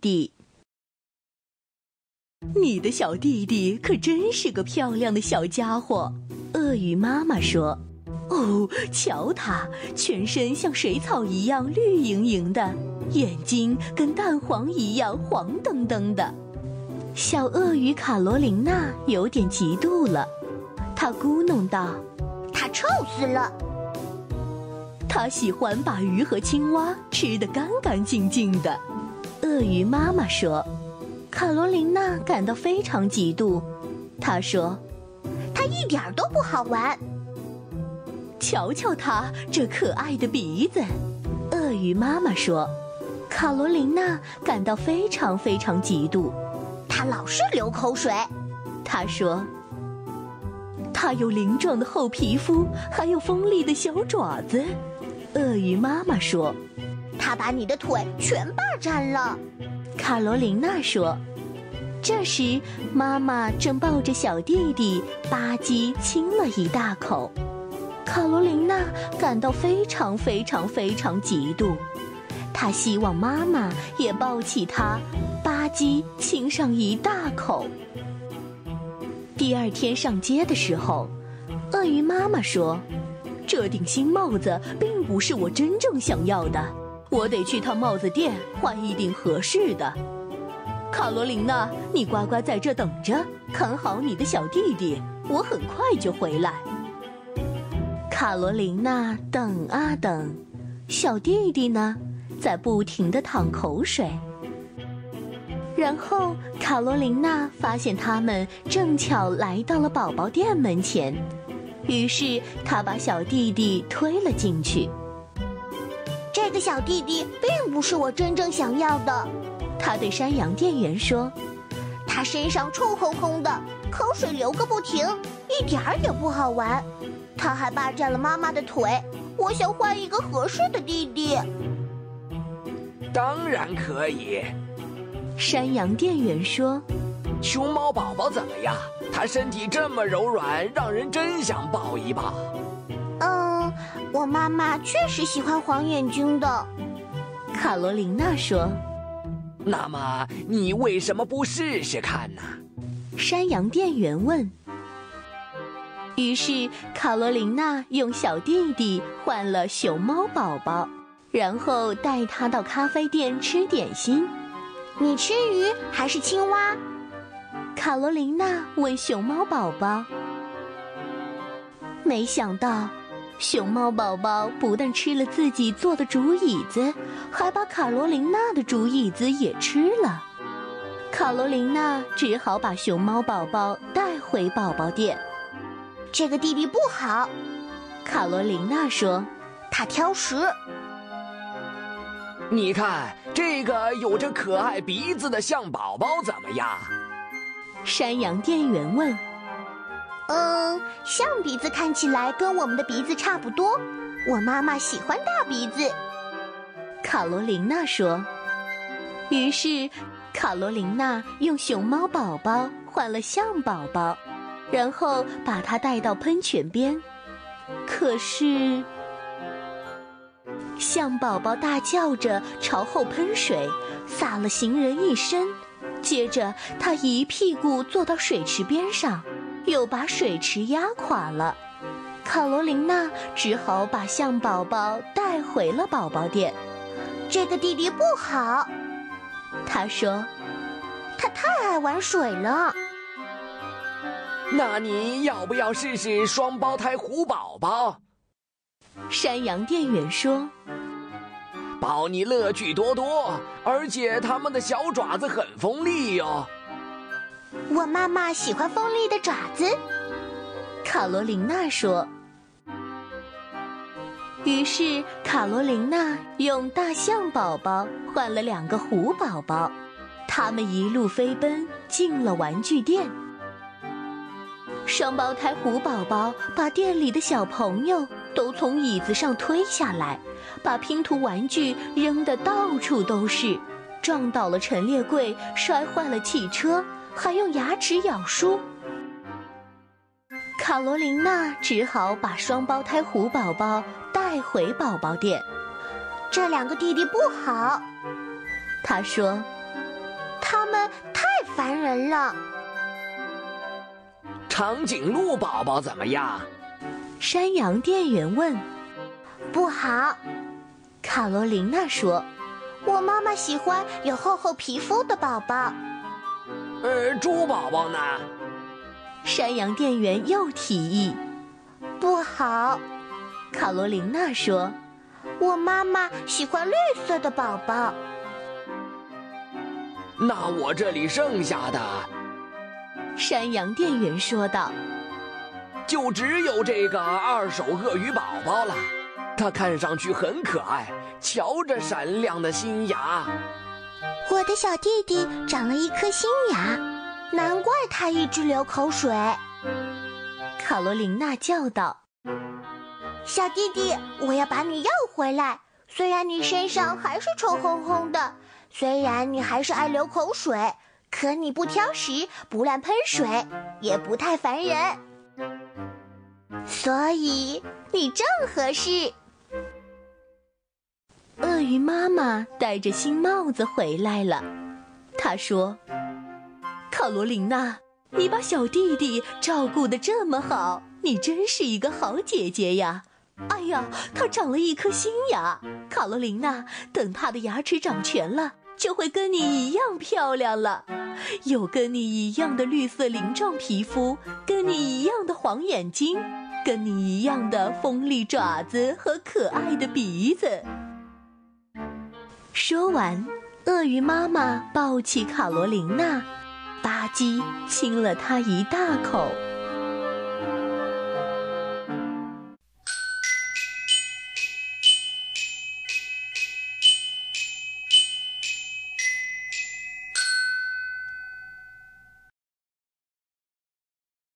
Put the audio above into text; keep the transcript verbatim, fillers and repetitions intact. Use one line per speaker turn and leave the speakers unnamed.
弟。你的小弟弟可真是个漂亮的小家伙，鳄鱼妈妈说。哦，瞧他，全身像水草一样绿莹莹的，眼睛跟蛋黄一样黄澄澄的。小鳄鱼卡罗琳娜有点嫉妒了，她咕哝道：
他臭死了。
他喜欢把鱼和青蛙吃得干干净净的。鳄鱼妈妈说。卡罗琳娜感到非常嫉妒，她说：
他一点都不好玩。
瞧瞧他这可爱的鼻子，鳄鱼妈妈说。卡罗琳娜感到非常非常嫉妒，
他老是流口水。
她说：他有鳞状的厚皮肤，还有锋利的小爪子。鳄鱼妈妈说。
他把你的腿全霸占了。
卡罗琳娜说。这时妈妈正抱着小弟弟吧唧亲了一大口。卡罗琳娜感到非常非常非常嫉妒，她希望妈妈也抱起她吧唧亲上一大口。第二天上街的时候，鳄鱼妈妈说：这顶新帽子并不是我真正想要的，我得去趟帽子店换一顶合适的。卡罗琳娜，你乖乖在这等着，看好你的小弟弟，我很快就回来。卡罗琳娜等啊等，小弟弟呢，在不停地淌口水。然后卡罗琳娜发现他们正巧来到了宝宝店门前，于是她把小弟弟推了进去。
这个小弟弟并不是我真正想要的，
她对山羊店员说。
他身上臭烘烘的，口水流个不停，一点儿也不好玩。他还霸占了妈妈的腿，我想换一个合适的弟弟。
当然可以，
山羊店员说。
熊猫宝宝怎么样？它身体这么柔软，让人真想抱一抱。
嗯，我妈妈确实喜欢黄眼睛的。
卡罗琳娜说。
那么你为什么不试试看呢？
山羊店员问。于是卡罗琳娜用小弟弟换了熊猫宝宝，然后带他到咖啡店吃点心。
你吃鱼还是青蛙？
卡罗琳娜问熊猫宝宝。没想到熊猫宝宝不但吃了自己做的竹椅子，还把卡罗琳娜的竹椅子也吃了。卡罗琳娜只好把熊猫宝宝带回宝宝店。
这个弟弟不好，
卡罗琳娜说，
他挑食。
你看这个有着可爱鼻子的象宝宝怎么样？
山羊店员问。
嗯，象鼻子看起来跟我们的鼻子差不多，我妈妈喜欢大鼻子。
卡罗琳娜说。于是卡罗琳娜用熊猫宝宝换了象宝宝，然后把它带到喷泉边。可是象宝宝大叫着朝后喷水，洒了行人一身，接着他一屁股坐到水池边上，又把水池压垮了。卡罗琳娜只好把象宝宝带回了宝宝店。
这个弟弟不好，
她说，
他太爱玩水了。
那你要不要试试双胞胎虎宝宝？
山羊店员说。
保你乐趣多多，而且它们的小爪子很锋利哟。
我妈妈喜欢锋利的爪子，
卡罗琳娜说。于是卡罗琳娜用大象宝宝换了两个虎宝宝，他们一路飞奔进了玩具店。双胞胎虎宝宝把店里的小朋友都从椅子上推下来，把拼图玩具扔得到处都是，撞倒了陈列柜，摔坏了汽车，还用牙齿咬书。卡罗琳娜只好把双胞胎虎宝宝带回宝宝店。
这两个弟弟不好，
她说。
烦人了。
长颈鹿宝宝怎么样？
山羊店员问。
不好，
卡罗琳娜说。
我妈妈喜欢有厚厚皮肤的宝宝。
呃，猪宝宝呢？
山羊店员又提议。
不好，
卡罗琳娜说。
我妈妈喜欢绿色的宝宝。
那我这里剩下的，
山羊店员说道，
就只有这个二手鳄鱼宝宝了。它看上去很可爱，瞧着闪亮的新牙。
我的小弟弟长了一颗新牙，难怪他一直流口水。
卡罗琳娜叫道。
小弟弟，我要把你要回来。虽然你身上还是臭烘烘的，虽然你还是爱流口水，可你不挑食，不乱喷水，也不太烦人。所以你正合适。
鳄鱼妈妈戴着新帽子回来了。她说：卡罗琳娜，你把小弟弟照顾得这么好，你真是一个好姐姐呀。哎呀，他长了一颗新牙，卡罗琳娜，等他的牙齿长全了，就会跟你一样漂亮了，有跟你一样的绿色鳞状皮肤，跟你一样的黄眼睛，跟你一样的锋利爪子和可爱的鼻子。说完，鳄鱼妈妈抱起卡罗琳娜，吧唧亲了她一大口。